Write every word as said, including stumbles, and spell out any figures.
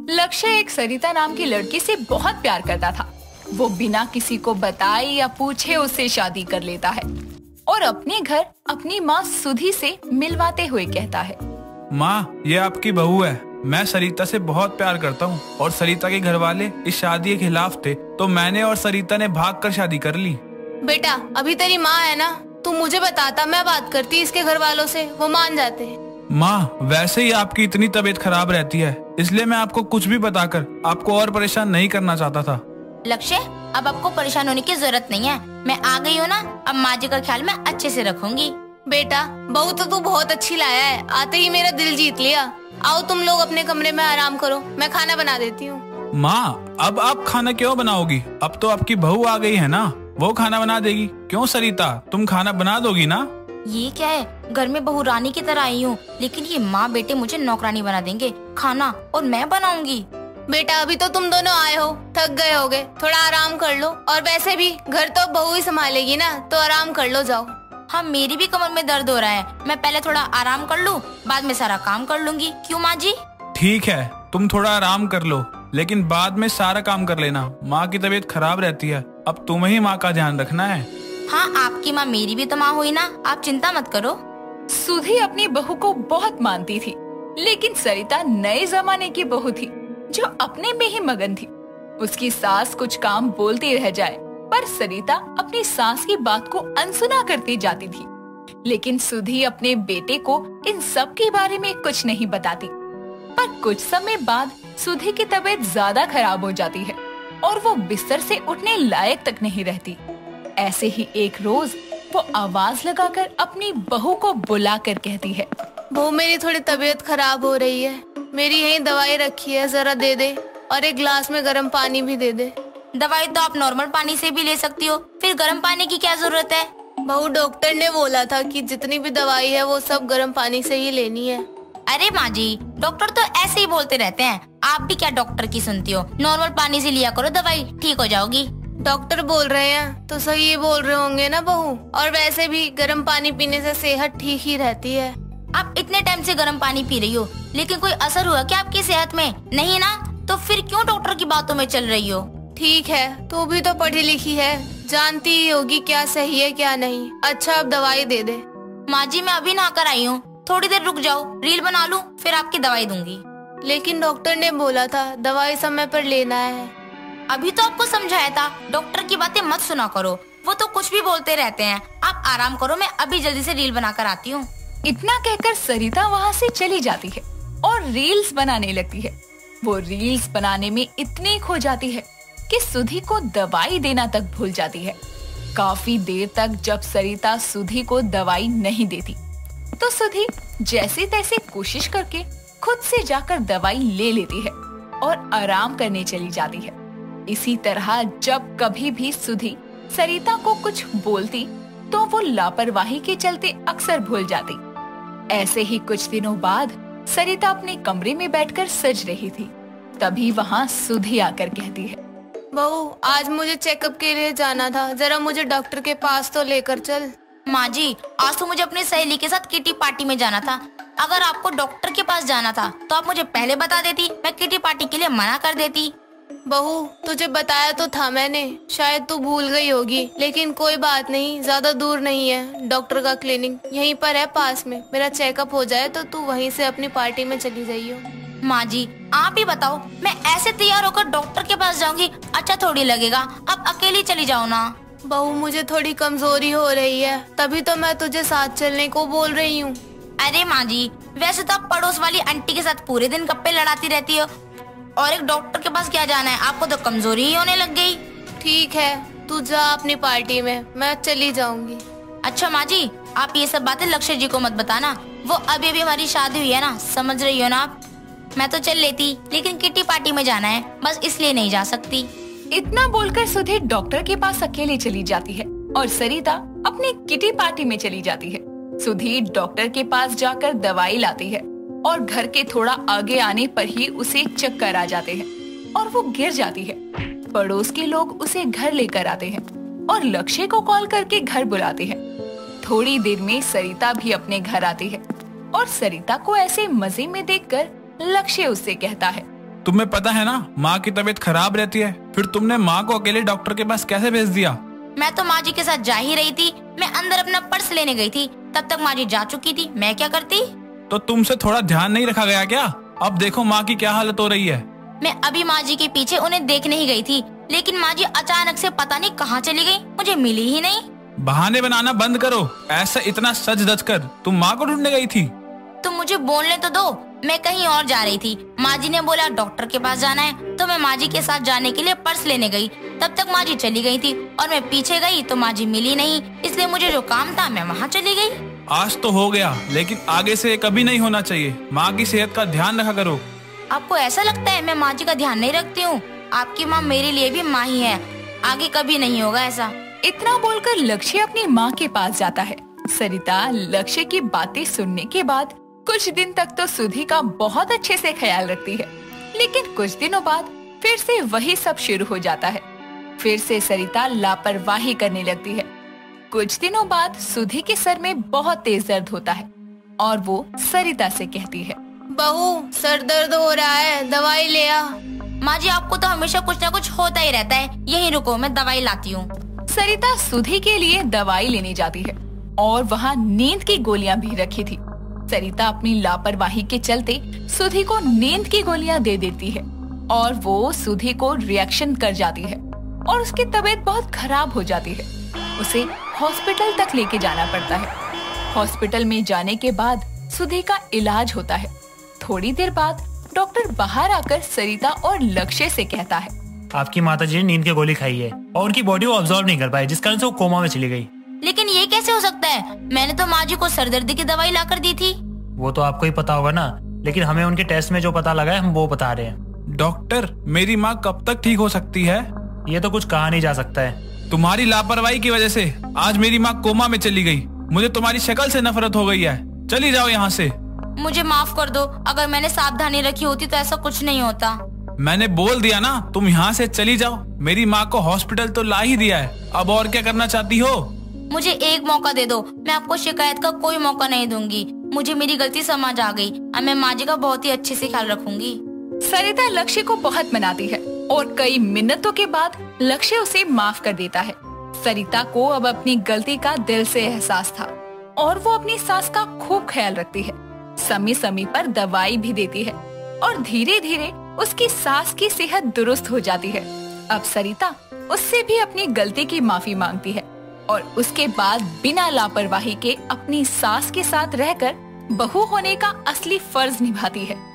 लक्ष्य एक सरिता नाम की लड़की से बहुत प्यार करता था। वो बिना किसी को बताए या पूछे उससे शादी कर लेता है और अपने घर अपनी माँ सुधी से मिलवाते हुए कहता है, माँ, ये आपकी बहू है। मैं सरिता से बहुत प्यार करता हूँ और सरिता के घर वाले इस शादी के खिलाफ थे, तो मैंने और सरिता ने भागकर शादी कर ली। बेटा, अभी तेरी माँ है ना, तू मुझे बताता, मैं बात करती इसके घर वालों से, वो मान जाते हैं। माँ, वैसे ही आपकी इतनी तबीयत खराब रहती है, इसलिए मैं आपको कुछ भी बताकर आपको और परेशान नहीं करना चाहता था। लक्ष्य, अब आपको परेशान होने की जरूरत नहीं है। मैं आ गई हूँ ना, अब माँ जी का ख्याल मैं अच्छे से रखूंगी। बेटा, बहू तो तू बहुत अच्छी लाया है, आते ही मेरा दिल जीत लिया। आओ तुम लोग अपने कमरे में आराम करो, मैं खाना बना देती हूँ। माँ, अब आप खाना क्यों बनाओगी? अब तो आपकी बहू आ गई है ना, वो खाना बना देगी। क्यों सरिता, तुम खाना बना दोगी ना? ये क्या है, घर में बहू रानी की तरह आई हूँ, लेकिन ये माँ बेटे मुझे नौकरानी बना देंगे। खाना और मैं बनाऊंगी। बेटा, अभी तो तुम दोनों आए हो, थक गए होगे, थोड़ा आराम कर लो। और वैसे भी घर तो बहू ही संभालेगी ना, तो आराम कर लो, जाओ। हाँ, मेरी भी कमर में दर्द हो रहा है, मैं पहले थोड़ा आराम कर लूँ, बाद में सारा काम कर लूंगी। क्यों माँ जी? ठीक है, तुम थोड़ा आराम कर लो, लेकिन बाद में सारा काम कर लेना। माँ की तबीयत खराब रहती है, अब तुम्हें ही माँ का ध्यान रखना है। हाँ, आपकी माँ मेरी भी तो माँ हुई ना, आप चिंता मत करो। सुधी अपनी बहू को बहुत मानती थी, लेकिन सरिता नए जमाने की बहू थी जो अपने में ही मगन थी। उसकी सास कुछ काम बोलती रह जाए, पर सरिता अपनी सास की बात को अनसुना करती जाती थी। लेकिन सुधी अपने बेटे को इन सब के बारे में कुछ नहीं बताती। पर कुछ समय बाद सुधी की तबीयत ज्यादा खराब हो जाती है और वो बिस्तर से उठने लायक तक नहीं रहती। ऐसे ही एक रोज वो आवाज लगाकर अपनी बहू को बुलाकर कहती है, बहू, मेरी थोड़ी तबीयत खराब हो रही है, मेरी यही दवाई रखी है, जरा दे दे, और एक गिलास में गर्म पानी भी दे दे। दवाई तो आप नॉर्मल पानी से भी ले सकती हो, फिर गर्म पानी की क्या जरूरत है? बहू, डॉक्टर ने बोला था कि जितनी भी दवाई है वो सब गर्म पानी से ही लेनी है। अरे माँ जी, डॉक्टर तो ऐसे ही बोलते रहते हैं, आप भी क्या डॉक्टर की सुनती हो? नॉर्मल पानी से लिया करो दवाई, ठीक हो जाओगी। डॉक्टर बोल रहे हैं तो सही ही बोल रहे होंगे ना बहू, और वैसे भी गर्म पानी पीने से सेहत ठीक ही रहती है। आप इतने टाइम से गर्म पानी पी रही हो, लेकिन कोई असर हुआ क्या आपकी सेहत में? नहीं ना, तो फिर क्यों डॉक्टर की बातों में चल रही हो? ठीक है, तू भी तो पढ़ी लिखी है, जानती ही होगी क्या सही है क्या नहीं। अच्छा, अब दवाई दे दे। माँ जी, मैं अभी नहा कर आई हूँ, थोड़ी देर रुक जाओ, रील बना लूँ, फिर आपकी दवाई दूंगी। लेकिन डॉक्टर ने बोला था दवाई समय पर लेना है। अभी तो आपको समझाया था, डॉक्टर की बातें मत सुना करो, वो तो कुछ भी बोलते रहते हैं। आप आराम करो, मैं अभी जल्दी से रील बनाकर आती हूँ। इतना कहकर सरिता वहाँ से चली जाती है और रील्स बनाने लगती है। वो रील्स बनाने में इतनी खो जाती है कि सुधी को दवाई देना तक भूल जाती है। काफी देर तक जब सरिता सुधी को दवाई नहीं देती, तो सुधी जैसे तैसे कोशिश करके खुद से जाकर दवाई ले लेती है और आराम करने चली जाती है। इसी तरह जब कभी भी सुधी सरिता को कुछ बोलती, तो वो लापरवाही के चलते अक्सर भूल जाती। ऐसे ही कुछ दिनों बाद सरिता अपने कमरे में बैठकर सज रही थी, तभी वहाँ सुधी आकर कहती है, बहू, आज मुझे चेकअप के लिए जाना था, जरा मुझे डॉक्टर के पास तो लेकर चल। माँ जी, आज तो मुझे अपनी सहेली के साथ किटी पार्टी में जाना था। अगर आपको डॉक्टर के पास जाना था तो आप मुझे पहले बता देती, मैं किटी पार्टी के लिए मना कर देती। बहू, तुझे बताया तो था मैंने, शायद तू भूल गई होगी, लेकिन कोई बात नहीं, ज्यादा दूर नहीं है, डॉक्टर का क्लिनिक यहीं पर है पास में। मेरा चेकअप हो जाए तो तू वहीं से अपनी पार्टी में चली जाइयो। माँ जी, आप ही बताओ, मैं ऐसे तैयार होकर डॉक्टर के पास जाऊंगी, अच्छा थोड़ी लगेगा? आप अकेली चली जाओ ना। बहू, मुझे थोड़ी कमजोरी हो रही है, तभी तो मैं तुझे साथ चलने को बोल रही हूँ। अरे माँ जी, वैसे तो आप पड़ोस वाली आंटी के साथ पूरे दिन गप्पे लड़ाती रहती हो, और एक डॉक्टर के पास क्या जाना है? आपको तो कमजोरी ही होने लग गई। ठीक है, तू जा अपनी पार्टी में, मैं चली जाऊंगी। अच्छा माँ जी, आप ये सब बातें लक्ष्य जी को मत बताना, वो अभी अभी हमारी शादी हुई है ना, समझ रही हो ना आप? मैं तो चल लेती, लेकिन किटी पार्टी में जाना है, बस इसलिए नहीं जा सकती। इतना बोलकर सुधी डॉक्टर के पास अकेले चली जाती है और सरिता अपनी किटी पार्टी में चली जाती है। सुधी डॉक्टर के पास जाकर दवाई लाती है और घर के थोड़ा आगे आने पर ही उसे चक्कर आ जाते हैं और वो गिर जाती है। पड़ोस के लोग उसे घर लेकर आते हैं और लक्ष्य को कॉल करके घर बुलाते हैं। थोड़ी देर में सरिता भी अपने घर आती है और सरिता को ऐसे मजे में देखकर लक्ष्य उससे कहता है, तुम्हें पता है ना माँ की तबीयत खराब रहती है, फिर तुमने माँ को अकेले डॉक्टर के पास कैसे भेज दिया? मैं तो माँ जी के साथ जा ही रही थी। मैं अंदर अपना पर्स लेने गई थी, तब तक माँ जी जा चुकी थी। मैं क्या करती? तो तुमसे थोड़ा ध्यान नहीं रखा गया क्या? अब देखो माँ की क्या हालत हो रही है। मैं अभी माँ जी के पीछे उन्हें देखने ही गई थी, लेकिन माँ जी अचानक से पता नहीं कहाँ चली गई, मुझे मिली ही नहीं। बहाने बनाना बंद करो। ऐसा इतना सज धज कर तुम माँ को ढूंढने गई थी? तुम मुझे बोलने तो दो। मैं कहीं और जा रही थी। माँ जी ने बोला डॉक्टर के पास जाना है, तो मैं माँ जी के साथ जाने के लिए पर्स लेने गई। तब तक माँ जी चली गई थी और मैं पीछे गई तो माँ जी मिली नहीं, इसलिए मुझे जो काम था मैं वहाँ चली गई। आज तो हो गया, लेकिन आगे से कभी नहीं होना चाहिए। माँ की सेहत का ध्यान रखा करो। आपको ऐसा लगता है मैं माँ जी का ध्यान नहीं रखती हूँ? आपकी माँ मेरे लिए भी माँ ही है, आगे कभी नहीं होगा ऐसा। इतना बोलकर लक्ष्य अपनी माँ के पास जाता है। सरिता लक्ष्य की बातें सुनने के बाद कुछ दिन तक तो सुधी का बहुत अच्छे से ख्याल रखती है, लेकिन कुछ दिनों बाद फिर से वही सब शुरू हो जाता है। फिर से सरिता लापरवाही करने लगती है। कुछ दिनों बाद सुधी के सर में बहुत तेज दर्द होता है और वो सरिता से कहती है, बहू सर दर्द हो रहा है, दवाई ले आ। माँ जी आपको तो हमेशा कुछ ना कुछ होता ही रहता है, यहीं रुको मैं दवाई लाती हूँ। सरिता सुधी के लिए दवाई लेने जाती है और वहाँ नींद की गोलियां भी रखी थी। सरिता अपनी लापरवाही के चलते सुधी को नींद की गोलियां दे देती है और वो सुधी को रिएक्शन कर जाती है और उसकी तबीयत बहुत खराब हो जाती है। उसे हॉस्पिटल तक लेके जाना पड़ता है। हॉस्पिटल में जाने के बाद सुधी का इलाज होता है। थोड़ी देर बाद डॉक्टर बाहर आकर सरिता और लक्ष्य से कहता है, आपकी माताजी ने नींद की गोली खाई है और उनकी बॉडी को ऑब्जॉर्व नहीं कर पाई, जिस कारण से वो कोमा में चली गई। लेकिन ये कैसे हो सकता है? मैंने तो माँ जी को सरदर्दी की दवाई ला कर दी थी। वो तो आपको ही पता होगा ना, लेकिन हमें उनके टेस्ट में जो पता लगा है हम वो बता रहे हैं। डॉक्टर मेरी माँ कब तक ठीक हो सकती है? ये तो कुछ कहा नहीं जा सकता है। तुम्हारी लापरवाही की वजह से आज मेरी माँ कोमा में चली गई। मुझे तुम्हारी शक्ल से नफरत हो गई है। चली जाओ यहाँ से। मुझे माफ कर दो, अगर मैंने सावधानी रखी होती तो ऐसा कुछ नहीं होता। मैंने बोल दिया ना, तुम यहाँ से चली जाओ। मेरी माँ को हॉस्पिटल तो ला ही दिया है, अब और क्या करना चाहती हो? मुझे एक मौका दे दो, मैं आपको शिकायत का कोई मौका नहीं दूंगी। मुझे मेरी गलती समझ आ गई, अब मैं माँ जी का बहुत ही अच्छे से ख्याल रखूंगी। सरिता लक्ष्य को बहुत मनाती है और कई मिन्नतों के बाद लक्ष्य उसे माफ कर देता है। सरिता को अब अपनी गलती का दिल से एहसास था और वो अपनी सास का खूब ख्याल रखती है। समय समय पर दवाई भी देती है और धीरे धीरे उसकी सास की सेहत दुरुस्त हो जाती है। अब सरिता उससे भी अपनी गलती की माफी मांगती है और उसके बाद बिना लापरवाही के अपनी सास के साथ रहकर बहू होने का असली फर्ज निभाती है।